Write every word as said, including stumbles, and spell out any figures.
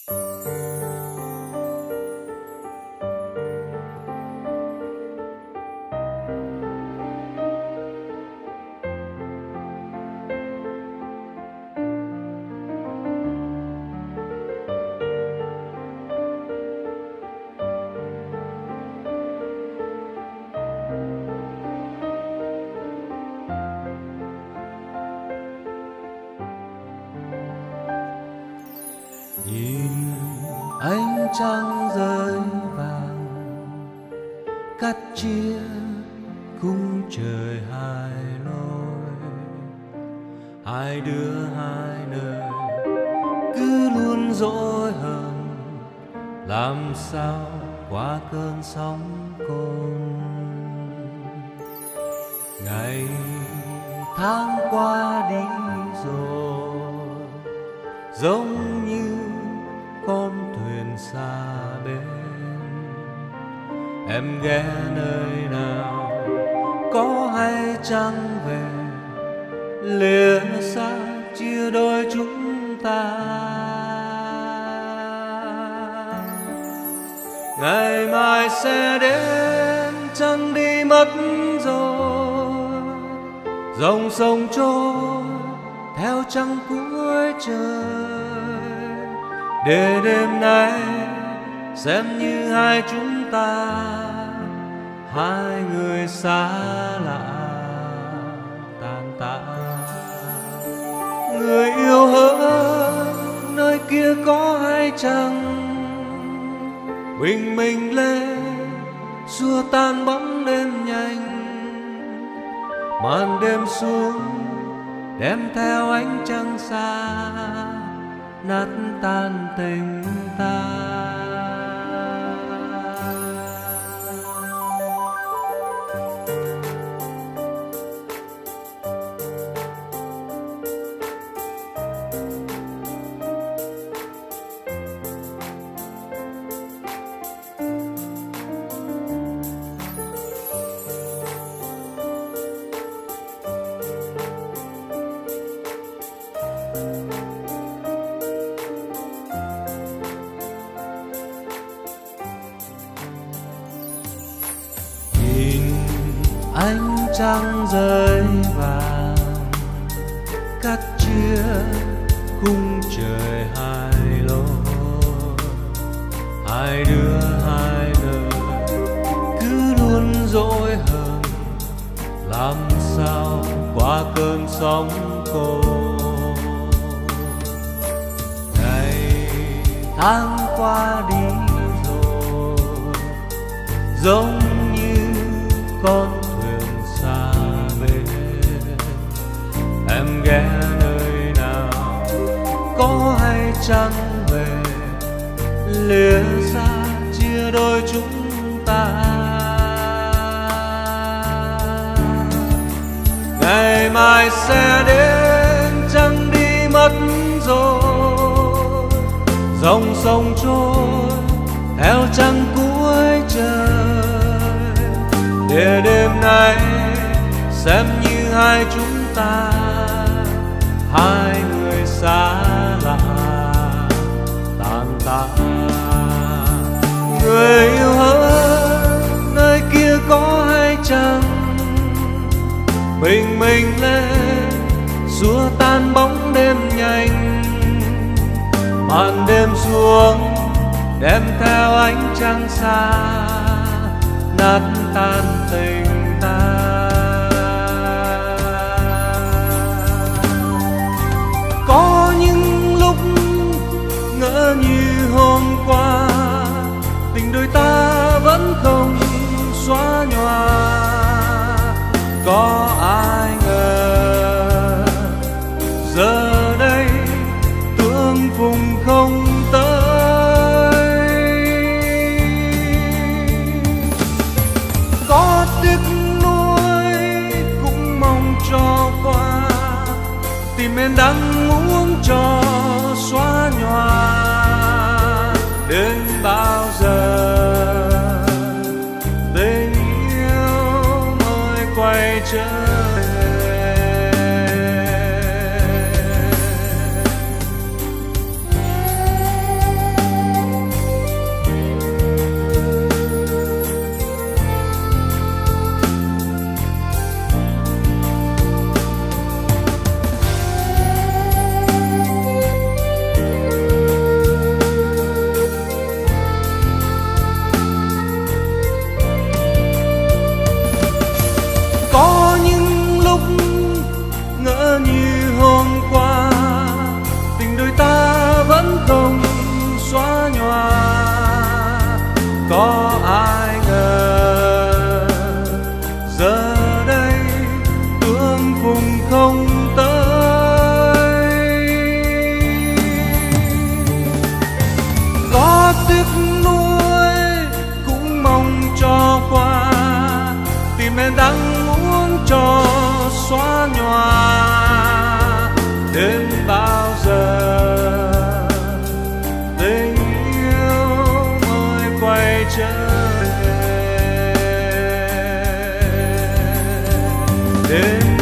Nhìn ánh trăng rơi vàng cắt chia khung trời hai lối, hai đứa hai nơi cứ luôn dỗi hờn, làm sao qua cơn sóng cồn. Ngày tháng qua đi rồi, giống như con thuyền xa bên. Em ghé nơi nào có hay chăng về, lìa xa chia đôi chúng ta. Ngày mai sẽ đến chẳng đi mất rồi, dòng sông trôi theo trăng cuối trời, để đêm nay xem như hai chúng ta, hai người xa lạ tan tã. Người yêu hỡi, nơi kia có hay chăng, bình minh lên xua tan bóng đêm nhanh. Màn đêm xuống đem theo ánh trăng xa, nát tan tình ta. Ánh trăng rơi vàng cắt chia khung trời hai lối, hai đứa hai nơi cứ luôn dỗi hờn, làm sao qua cơn sóng cồn. Ngày tháng qua đi rồi, giống như con xa bên. Em ghé nơi nào có hay chăng về, lìa xa chia đôi chúng ta. Ngày mai sẽ đến chẳng đi mất rồi, dòng sông trôi theo trăng cuối trời, để đêm nay xem như hai chúng ta, hai người xa lạ tan tã. Người yêu hỡi, nơi kia có hay chăng, bình minh lên xua tan bóng đêm nhanh. Màn đêm xuống đem theo ánh trăng xa, nát tan tình ta. Có những lúc ngỡ như hôm qua, tình đôi ta vẫn không xóa nhòa. Có ai ngờ giờ đây tương phùng không tới. Có tiếc nuối cũng mong cho qua, tìm em đắng uống cho xóa nhòa. Đến bao giờ tình yêu mới quay trở về. xóa nhòa. Có ai ngờ giờ đây tương phùng không tới. Có tiếc nuối cũng mong cho qua, tim em đang muốn cho xóa nhòa. Đến bao giờ tình yêu mới quay trở về? Đến